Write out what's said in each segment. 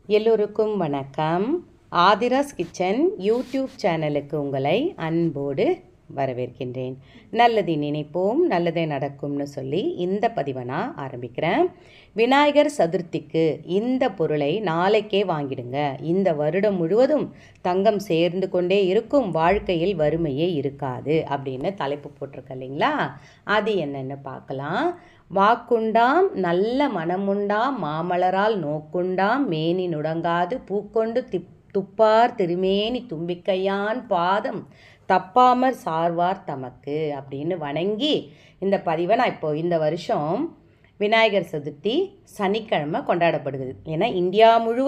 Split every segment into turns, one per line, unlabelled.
எல்லோருக்கும் வணக்கம். Aadhira's kitchen YouTube சேனலுக்கு உங்களை அன்போடு வரவேற்கின்றேன். நல்லதை நினைப்போம் நல்லதே நடக்கும்னு சொல்லி இந்த பதிவை நான் ஆரம்பிக்கிறேன். விநாயகர் சதுர்த்திக்கு இந்த பொருளை நாளைக்கே வாங்கிடுங்க. இந்த வருடம் முழுவதும் தங்கம் சேர்ந்து கொண்டே இருக்கும், வாழ்க்கையில் வறுமையே இருக்காது அப்படின்னு தலைப்பு போட்டிருக்க இல்லைங்களா? அது என்னென்னு பார்க்கலாம். வாக்குண்டாம் நல்ல மனமுண்டாம் மாமலரால் நோக்குண்டாம் மேனி நுடங்காது பூக்கொண்டு துப்பார் திருமேனி தும்பிக்கையான் பாதம் தப்பாமற் சார்வார் தமக்கு அப்படின்னு வணங்கி இந்த பதிவை நான் இப்போ இந்த வருஷம் விநாயகர் சதுர்த்தி சனிக்கிழமை கொண்டாடப்படுகிறது. ஏன்னா இந்தியா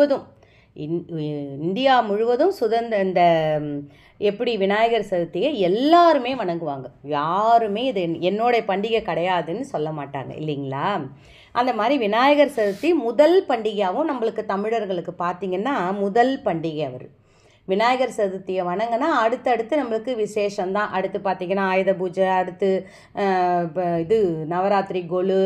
முழுவதும் இந்த எப்படி விநாயகர் சதுர்த்தியை எல்லாருமே வணங்குவாங்க. யாருமே இது என்னோட பண்டிகை கிடையாதுன்னு சொல்ல மாட்டாங்க இல்லைங்களா? அந்த மாதிரி விநாயகர் சதுர்த்தி முதல் பண்டிகையாகவும் நம்மளுக்கு தமிழர்களுக்கு பார்த்திங்கன்னா முதல் பண்டிகை அவர். விநாயகர் சதுர்த்தியை வணங்கினா அடுத்தடுத்து நம்மளுக்கு விசேஷந்தான். அடுத்து பார்த்திங்கன்னா ஆயுத பூஜை, அடுத்து இது நவராத்திரி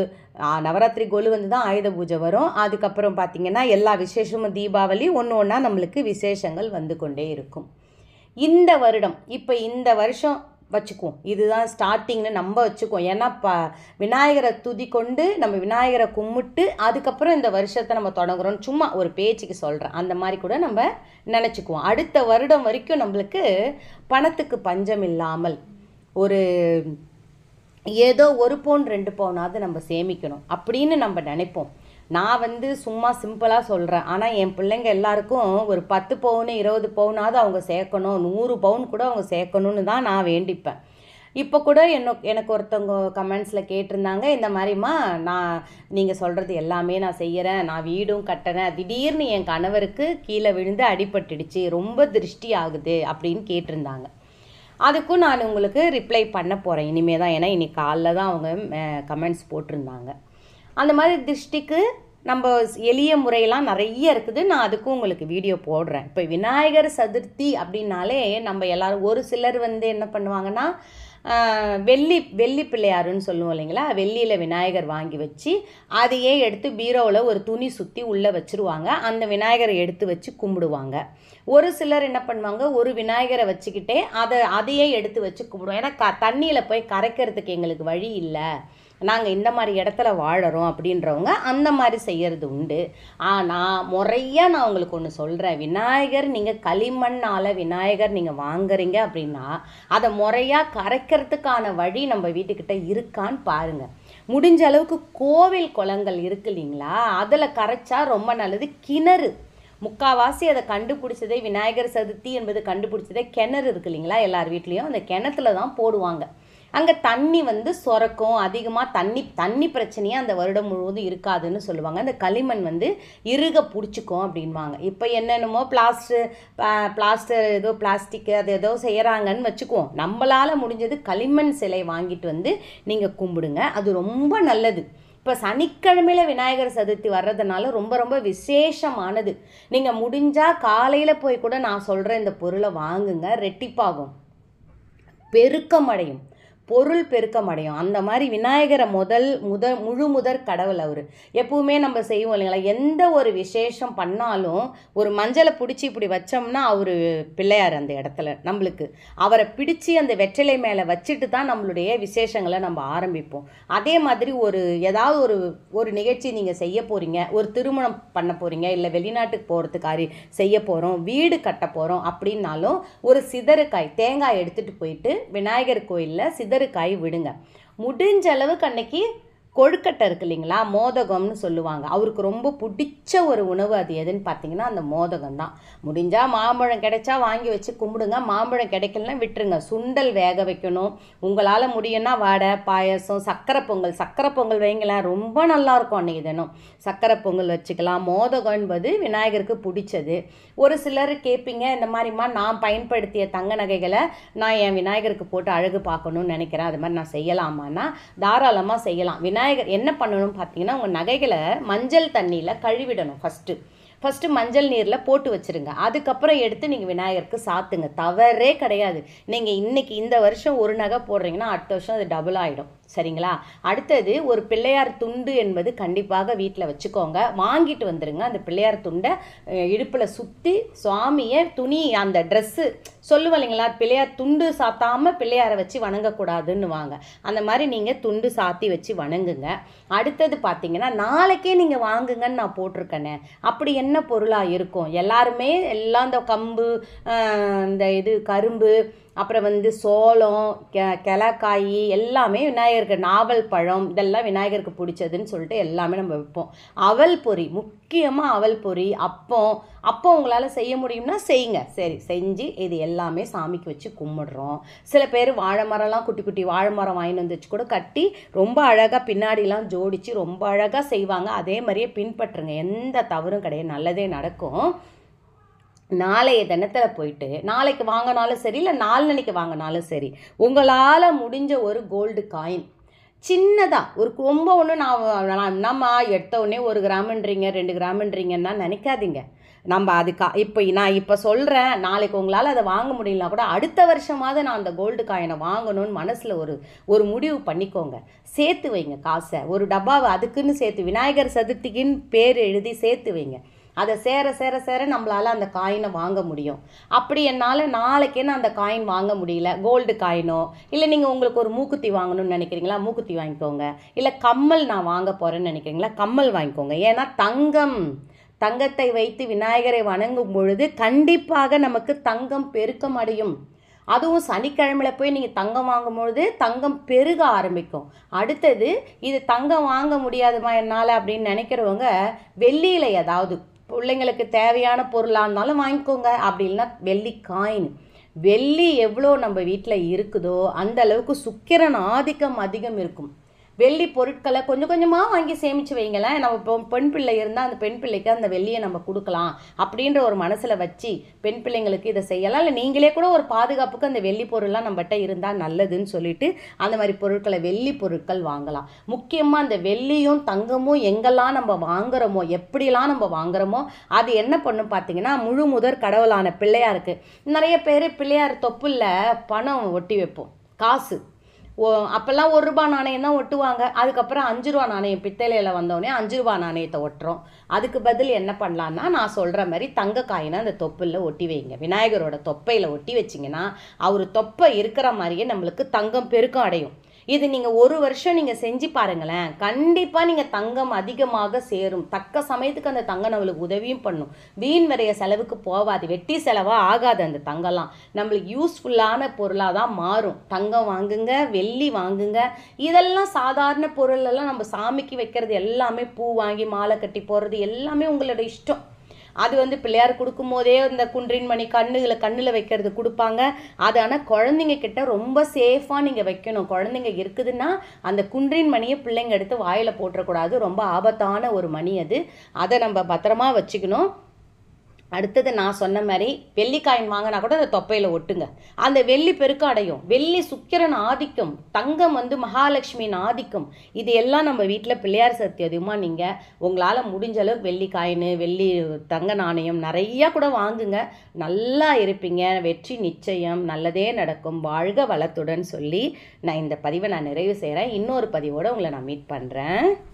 கொலு வந்து தான் ஆயுத பூஜை வரும். அதுக்கப்புறம் பார்த்திங்கன்னா எல்லா விசேஷமும் தீபாவளி ஒன்று ஒன்றா நம்மளுக்கு விசேஷங்கள் வந்து கொண்டே இருக்கும். இந்த வருடம் இப்போ இந்த வருஷம் வச்சுக்குவோம், இதுதான் ஸ்டார்டிங்னு நம்ம வச்சுக்குவோம். ஏன்னா விநாயகரை துதி கொண்டு நம்ம விநாயகரை கும்பிட்டு அதுக்கப்புறம் இந்த வருஷத்தை நம்ம தொடங்குறோம். சும்மா ஒரு பேச்சுக்கு சொல்கிறேன், அந்த மாதிரி கூட நம்ம நினச்சிக்குவோம். அடுத்த வருடம் வரைக்கும் நம்மளுக்கு பணத்துக்கு பஞ்சம் இல்லாமல் ஒரு ஏதோ 1 பவுன் 2 பவுனாவது நம்ம சேமிக்கணும் அப்படின்னு நம்ம நினைப்போம். நான் சும்மா சிம்பிளாக சொல்கிறேன். ஆனால் என் பிள்ளைங்க எல்லாருக்கும் ஒரு 10 பவுன் 20 பவுனாவது அவங்க சேர்க்கணும், 100 பவுன் கூட அவங்க சேர்க்கணுன்னு தான் நான் வேண்டிப்பேன். இப்போ கூட எனக்கு ஒருத்தவங்க கமெண்ட்ஸில் கேட்டிருந்தாங்க, இந்த மாதிரிம்மா நீங்கள் சொல்கிறது எல்லாமே நான் செய்கிறேன், நான் வீடும் கட்டுறேன், திடீர்னு என் கணவருக்கு கீழே விழுந்து அடிபட்டுடுச்சு, ரொம்ப திருஷ்டி ஆகுது அப்படின்னு கேட்டிருந்தாங்க. அதுக்கும் நான் உங்களுக்கு ரிப்ளை பண்ண போகிறேன் இனிமே தான். ஏன்னா இன்னைக்கு காலைல தான் அவங்க கமெண்ட்ஸ் போட்டிருந்தாங்க. அந்த மாதிரி திருஷ்டிக்கு நம்ம எளிய முறையெல்லாம் நிறைய இருக்குது. நான் அதுக்கும் உங்களுக்கு வீடியோ போடுறேன். இப்போ விநாயகர் சதுர்த்தி அப்படின்னாலே நம்ம எல்லோரும் ஒரு சிலர் என்ன பண்ணுவாங்கன்னா வெள்ளி பிள்ளையாருன்னு சொல்லுவோம் இல்லைங்களா? வெள்ளியில் விநாயகர் வாங்கி வச்சு அதையே எடுத்து பீரோவில் ஒரு துணி சுற்றி உள்ளே வச்சுருவாங்க. அந்த விநாயகரை எடுத்து வச்சு கும்பிடுவாங்க. ஒரு சிலர் என்ன பண்ணுவாங்க, ஒரு விநாயகரை வச்சுக்கிட்டே அதையே எடுத்து வச்சு கும்பிடுவோம். ஏன்னா தண்ணியில் போய் கரைக்கிறதுக்கு எங்களுக்கு வழி இல்லை, நாங்கள் இந்த மாதிரி இடத்துல வாழறோம் அப்படின்றவங்க அந்த மாதிரி செய்கிறது உண்டு. ஆனால் முறையாக நான் உங்களுக்கு ஒன்று சொல்கிறேன். விநாயகர் நீங்கள் களிமண்ணால் விநாயகர் நீங்கள் வாங்குறீங்க அப்படின்னா அதை முறையாக கரைக்கிறதுக்கான வழி நம்ம வீட்டுக்கிட்ட இருக்கான்னு பாருங்கள். முடிஞ்ச அளவுக்கு கோவில் குளங்கள் இருக்கு இல்லைங்களா, அதில் கரைச்சா ரொம்ப நல்லது. கிணறு முக்கால்வாசி அதை கண்டுபிடிச்சதே விநாயகர் சதுர்த்தி என்பது கண்டுபிடிச்சதே கிணறு இருக்கு இல்லைங்களா, எல்லார் வீட்லேயும் அந்த கிணத்துல தான் போடுவாங்க. அங்கே தண்ணி சுரக்கும். அதிகமாக தண்ணி பிரச்சனையே அந்த வருடம் முழுவதும் இருக்காதுன்னு சொல்லுவாங்க. அந்த களிமண் இறுக பிடிச்சிக்கும் அப்படின்வாங்க. இப்போ என்னென்னமோ பிளாஸ்டர் ஏதோ பிளாஸ்டிக்கு அது ஏதோ செய்கிறாங்கன்னு வச்சுக்குவோம். நம்மளால் முடிஞ்சது களிமண் சிலை வாங்கிட்டு நீங்கள் கும்பிடுங்க, அது ரொம்ப நல்லது. இப்போ சனிக்கிழமையில் விநாயகர் சதுர்த்தி வர்றதுனால ரொம்ப ரொம்ப விசேஷமானது. நீங்கள் முடிஞ்சால் காலையில் போய் கூட நான் சொல்கிற இந்த பொருளை வாங்குங்க, ரெட்டிப்பாகும், பெருக்கமடையும், பொருள் பெருக்கமடையும். அந்த மாதிரி விநாயகரை முதற் கடவுள் அவர். எப்பவுமே நம்ம செய்வோம் இல்லைங்களா, எந்த ஒரு விசேஷம் பண்ணாலும் ஒரு மஞ்சளை பிடிச்சி இப்படி வச்சோம்னா அவர் பிள்ளையார் அந்த இடத்துல நம்மளுக்கு அவரை பிடிச்சி அந்த வெற்றிலை மேலே வச்சுட்டு தான் நம்மளுடைய விசேஷங்களை நம்ம ஆரம்பிப்போம். அதே மாதிரி ஏதாவது ஒரு நிகழ்ச்சி நீங்கள் செய்ய போகிறீங்க, ஒரு திருமணம் பண்ண போகிறீங்க, இல்லை வெளிநாட்டுக்கு போகிறதுக்காரி செய்ய போகிறோம், வீடு கட்ட போகிறோம் அப்படின்னாலும் ஒரு சிதறுக்காய் தேங்காய் எடுத்துகிட்டு போயிட்டு விநாயகர் கோயிலில் காய் விடுங்க. முடிஞ்ச அளவுக்கு அன்னைக்கு கொழுக்கட்டை இருக்கு இல்லைங்களா, மோதகம்னு சொல்லுவாங்க. அவருக்கு ரொம்ப பிடிச்ச ஒரு உணவு அது எதுன்னு பார்த்தீங்கன்னா அந்த மோதகம் தான். முடிஞ்சால் மாம்பழம் கிடைச்சா வாங்கி வச்சு கும்பிடுங்க, மாம்பழம் கிடைக்கலன்னா விட்டுருங்க. சுண்டல் வேக வைக்கணும், உங்களால் முடியும்னா வடை பாயசம் சக்கரை பொங்கல் வைங்களேன், ரொம்ப நல்லாயிருக்கும் அன்றைக்கி தினம். சக்கரை பொங்கல் வச்சுக்கலாம். மோதகம் என்பது விநாயகருக்கு பிடிச்சது. ஒரு சிலர் கேட்பீங்க, இந்த மாதிரிமா நான் பயன்படுத்திய தங்க நகைகளை நான் என் விநாயகருக்கு போட்டு அழகு பார்க்கணும்னு நினைக்கிறேன், அது மாதிரி நான் செய்யலாமான்னா தாராளமாக செய்யலாம். விநாயகர் என்ன பண்ணணும் பார்த்தீங்கன்னா, உங்கள் நகைகளை மஞ்சள் தண்ணியில் கழுவிடணும். ஃபஸ்ட்டு மஞ்சள் நீரில் போட்டு வச்சுருங்க. அதுக்கப்புறம் எடுத்து நீங்கள் விநாயகருக்கு சாத்துங்க, தவறே கிடையாது. நீங்கள் இன்றைக்கி இந்த வருஷம் ஒரு நகை போடுறீங்கன்னா அடுத்த வருஷம் அது டபுள் ஆகிடும். சரிங்களா? அடுத்தது ஒரு பிள்ளையார் துண்டு என்பது கண்டிப்பாக வீட்டில் வச்சுக்கோங்க. வாங்கிட்டு வந்துடுங்க. அந்த பிள்ளையார் துண்டை இடுப்பில் சுற்றி சுவாமியை துணி அந்த ட்ரெஸ்ஸு சொல்லுவோம் இல்லைங்களா, பிள்ளையார் துண்டு சாத்தாமல் பிள்ளையாரை வச்சு வணங்கக்கூடாதுன்னு வாங்க. அந்த மாதிரி நீங்கள் துண்டு சாத்தி வச்சு வணங்குங்க. அடுத்தது பார்த்தீங்கன்னா நாளைக்கே நீங்கள் வாங்குங்கன்னு நான் போட்டிருக்கேனே, அப்படி என்ன பொருளாக இருக்கும்? எல்லாருமே எல்லாம் இந்த கம்பு, இந்த இது கரும்பு, அப்புறம் சோளம், கிழக்காய் எல்லாமே விநாயகருக்கு, நாவல் பழம் இதெல்லாம் விநாயகருக்கு பிடிச்சதுன்னு சொல்லிட்டு எல்லாமே நம்ம வைப்போம். அவல் பொரி, முக்கியமாக அவல் பொரி, அப்போ உங்களால் செய்ய முடியும்னா செய்யுங்க. சரி, செஞ்சு இது எல்லாமே சாமிக்கு வச்சு கும்பிடுறோம். சில பேர் வாழை மரம்லாம் குட்டி குட்டி வாழை மரம் வாங்கிட்டு வந்து வச்சு கூட கட்டி ரொம்ப அழகாக பின்னாடிலாம் ஜோடித்து ரொம்ப அழகாக செய்வாங்க. அதே மாதிரியே பின்பற்றுங்க, எந்த தவறும் கிடையாது, நல்லதே நடக்கும். நாளைய தினத்தில் போயிட்டு நாளைக்கு வாங்கினாலும் சரி, இல்லை நாளன்னைக்கு வாங்கினாலும் சரி, உங்களால் முடிஞ்ச ஒரு கோல்டு காயின் சின்னதாக ஒரு ரொம்ப ஒன்று நான் நம்ம எடுத்த உடனே 1 கிராம்ன்றீங்க 2 கிராம்ன்றீங்கன்னா நினைக்காதீங்க. நம்ம நான் இப்போ சொல்கிறேன், நாளைக்கு உங்களால் அதை வாங்க முடியலனா கூட அடுத்த வருஷமாவது நான் அந்த கோல்டு காயினை வாங்கணும்னு மனசில் ஒரு முடிவு பண்ணிக்கோங்க. சேர்த்து வைங்க காசை, ஒரு டப்பாவை அதுக்குன்னு சேர்த்து, விநாயகர் சதுர்த்திக்குன்னு பேர் எழுதி சேர்த்து வைங்க. அதை சேர நம்மளால் அந்த காயினை வாங்க முடியும். அப்படி என்னால் நாளைக்கே நான் அந்த காயின் வாங்க முடியல, கோல்டு காயினோ, இல்லை நீங்கள் உங்களுக்கு ஒரு மூக்குத்தி வாங்கணும்னு நினைக்கிறீங்களா, மூக்குத்தி வாங்கிக்கோங்க. இல்லை கம்மல் நான் வாங்க போகிறேன்னு நினைக்கிறீங்களா, கம்மல் வாங்கிக்கோங்க. ஏன்னா தங்கத்தை வைத்து விநாயகரை வணங்கும் பொழுது கண்டிப்பாக நமக்கு தங்கம் பெருக்கம் அடையும். அதுவும் சனிக்கிழமையில் போய் நீங்கள் தங்கம் வாங்கும்பொழுது தங்கம் பெருக ஆரம்பிக்கும். அடுத்தது இது தங்கம் வாங்க முடியாதுமா என்னால் அப்படின்னு நினைக்கிறவங்க வெள்ளியில் ஏதாவது பிள்ளைங்களுக்கு தேவையான பொருளாக இருந்தாலும் வாங்கிக்கோங்க. அப்படி இல்லைன்னா வெள்ளி காயின், வெள்ளி எவ்வளோ நம்ம வீட்டில் இருக்குதோ அந்த அளவுக்கு சுக்கிரன் ஆதிக்கம் அதிகம் இருக்கும். வெள்ளி பொருட்களை கொஞ்சம் கொஞ்சமாக வாங்கி சேமித்து வைங்களேன். நம்ம இப்போ பெண் பிள்ளை இருந்தால் அந்த பெண் பிள்ளைக்கு அந்த வெள்ளியை நம்ம கொடுக்கலாம் அப்படின்ற ஒரு மனசில் வச்சு பெண் பிள்ளைங்களுக்கு இதை செய்யலாம். இல்லை நீங்களே கூட ஒரு பாதுகாப்புக்கு அந்த வெள்ளி பொருள்லாம் நம்மகிட்ட இருந்தால் நல்லதுன்னு சொல்லிட்டு அந்த மாதிரி பொருட்களை, வெள்ளி பொருட்கள் வாங்கலாம். முக்கியமாக அந்த வெள்ளியும் தங்கமும் எங்கெல்லாம் நம்ம வாங்குகிறோமோ, எப்படிலாம் நம்ம வாங்குகிறோமோ அது என்ன பண்ணும் பார்த்தீங்கன்னா, முழு முதற் கடவுளான பிள்ளையாருக்கு நிறைய பேர் பிள்ளையார் தொப்புல பணம் ஒட்டி வைப்போம், காசு. அப்போல்லாம் 1 ரூபா நாணயம் தான் ஒட்டுவாங்க. அதுக்கப்புறம் 5 ரூபா நாணயம் பித்தளையில் வந்தோடனே 5 ரூபா நாணயத்தை ஒட்டுறோம். அதுக்கு பதில் என்ன பண்ணலான்னா, நான் சொல்கிற மாதிரி தங்க காயினை அந்த தொப்பில் ஒட்டி வைங்க. விநாயகரோட தொப்பையில் ஒட்டி வச்சிங்கன்னா அவர் தொப்பை இருக்கிற மாதிரியே நம்மளுக்கு தங்கம் பெருக்கம் அடையும். இது நீங்கள் 1 வருஷம் நீங்கள் செஞ்சு பாருங்களேன், கண்டிப்பாக நீங்கள் தங்கம் அதிகமாக சேரும். தக்க சமயத்துக்கு அந்த தங்கம் நம்மளுக்கு உதவியும் பண்ணும். வீண் வரைய செலவுக்கு போகாது, வெட்டி செலவாக ஆகாது. அந்த தங்கம்லாம் நம்மளுக்கு யூஸ்ஃபுல்லான பொருளாக தான் மாறும். தங்கம் வாங்குங்க, வெள்ளி வாங்குங்க. இதெல்லாம் சாதாரண பொருளெல்லாம் நம்ம சாமிக்கு வைக்கிறது எல்லாமே, பூ வாங்கி மாலை கட்டி போடுறது எல்லாமே உங்களோட இஷ்டம். அது பிள்ளையார் கொடுக்கும் போதே இந்த குன்றின் மணி கண்ணில் வைக்கிறது கொடுப்பாங்க. அது ஆனால் குழந்தைங்க கிட்ட ரொம்ப சேஃபாக நீங்கள் வைக்கணும். குழந்தைங்க இருக்குதுன்னா அந்த குன்றின் மணியை பிள்ளைங்க எடுத்து வாயில் போட்டுறக்கூடாது. ரொம்ப ஆபத்தான ஒரு மணி அது. அதை நம்ம பத்திரமா வச்சுக்கணும். அடுத்தது நான் சொன்ன மாதிரி வெள்ளிக்காயின் வாங்கினா கூட அந்த தொப்பையில் ஒட்டுங்க. அந்த வெள்ளி பெருக்கம் அடையும். வெள்ளி சுக்கிரன் ஆதிக்கம், தங்கம் மகாலட்சுமியின் ஆதிக்கம். இது எல்லாம் நம்ம வீட்டில் பிள்ளையார் சதுர்த்தி அதிகமாக நீங்கள் உங்களால் முடிஞ்ச அளவுக்கு வெள்ளி காயின், வெள்ளி தங்க நாணயம் நிறையா கூட வாங்குங்க. நல்லா இருப்பீங்க, வெற்றி நிச்சயம், நல்லதே நடக்கும், வாழ்க வளத்துடன் சொல்லி நான் இந்த பதிவை நிறைவு செய்கிறேன். இன்னொரு பதிவோடு உங்களை நான் மீட் பண்ணுறேன்.